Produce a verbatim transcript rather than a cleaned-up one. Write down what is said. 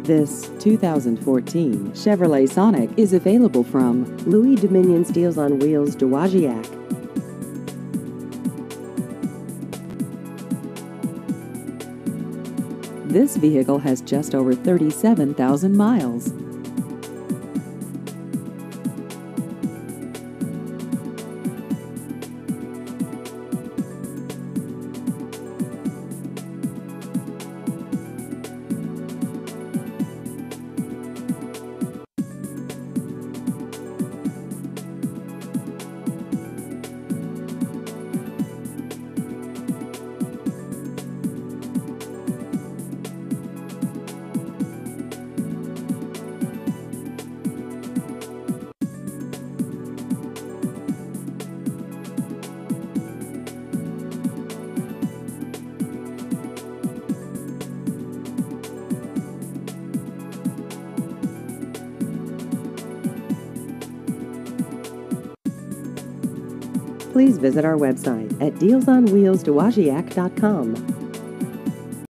This two thousand fourteen Chevrolet Sonic is available from Louie Dominion Deals on Wheels Dowagiac. This vehicle has just over thirty-seven thousand miles. Please visit our website at deals on wheels dowagiac dot com.